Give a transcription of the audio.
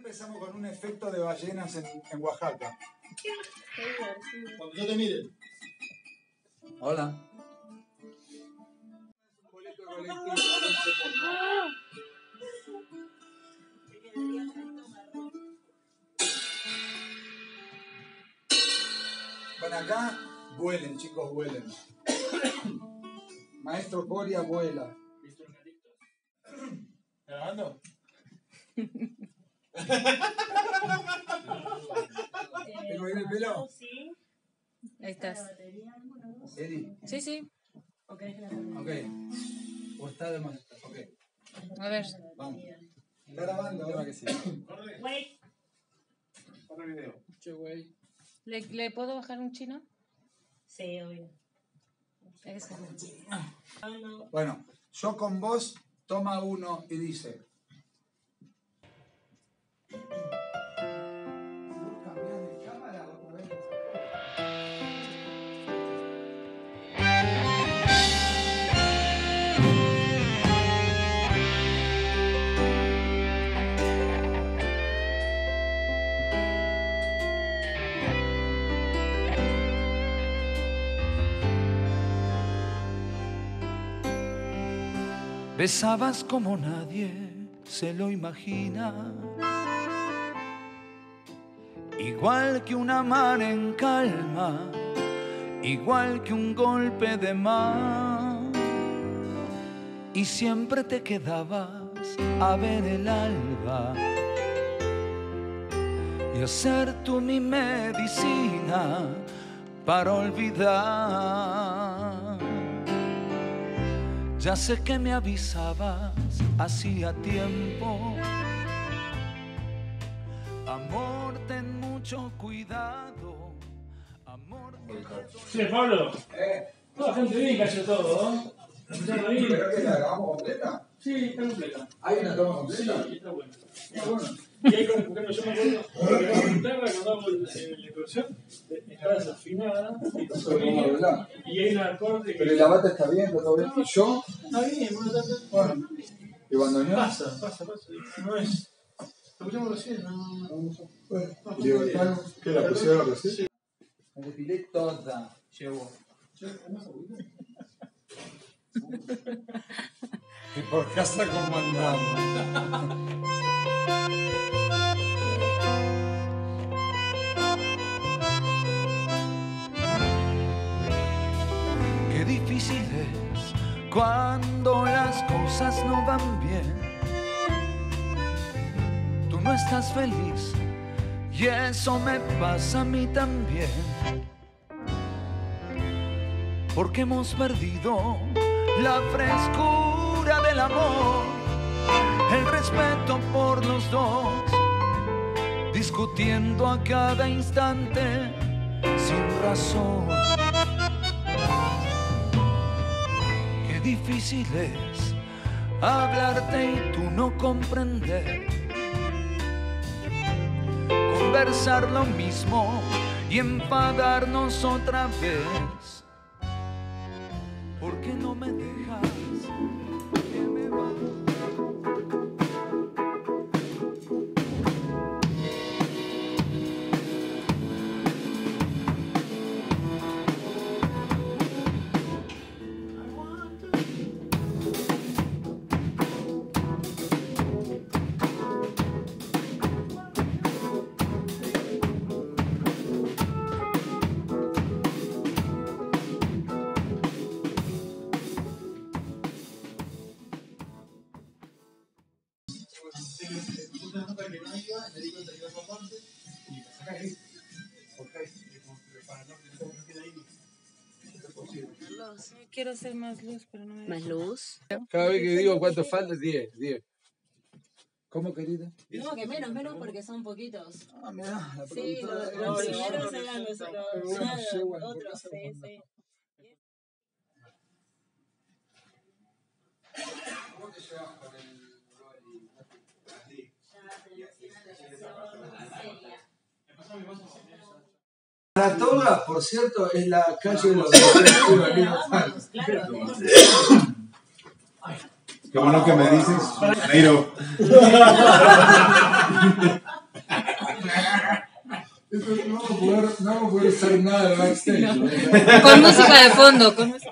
Empezamos con un efecto de ballenas en Oaxaca. Cuando yo te mire. Hola. Bueno, acá vuelen, chicos, vuelen. Maestro Coria vuela. ¿Está grabando? ¿Tengo bien el pelo? Sí. Ahí estás. Eri. Sí, sí. Ok. O está de más. Ok. A ver. Vamos. Está grabando ahora que sí. Wait. Corre video. Che, güey. ¿Le puedo bajar un chino? Sí, obvio. Eso. Bueno, yo con vos, toma uno y dice. ¿Cambias de cámara otra vez? Besabas como nadie se lo imagina, igual que una mar en calma, igual que un golpe de mar, y siempre te quedabas a ver el alba y hacer tú mi medicina para olvidar. Ya sé que me avisabas hacía tiempo. Amor, ten mucho cuidado. Amor. Sí, Pablo. Todo bastante bien cayó todo, ¿no? ¿Escucharon ahí? ¿Pero que la grabamos completa? Sí, está completa. ¿Hay una toma Sí, completa? está bueno. Está bueno. Y ahí con el yo me acuerdo que la guitarra cuando hago la introducción está desafinada y hay un acorde Pero que la bata está bien, está todo bien. ¿Y yo? está bien, Bueno. ¿Y cuando no? pasa. No es. Lo escuchamos recién, no. ¿Qué la pusieron recién? Sí. Me depilé toda. Llevo. Y por casa comandando. Qué difícil es cuando las cosas no van bien. Tú no estás feliz y eso me pasa a mí también. Porque hemos perdido la frescura del amor, el respeto por los dos, discutiendo a cada instante sin razón. Qué difícil es hablarte y tú no comprender, conversar lo mismo y enfadarnos otra vez. ¿Por qué no me dejas? ¿Por qué me vas? Quiero hacer más luz, pero no me ¿Más luz? Cada vez que digo cuánto falta, 10. ¿Cómo, querida? No, que menos porque son poquitos. Ah, mirá, la Sí, productora. los primeros eran los otros, sí. ¿Cómo te llevas con el Saratoga, por cierto, es la calle de los Claro. Qué bueno que me dices, Neiro. vamos a poder hacer nada de backstage. Con música de fondo. Con música.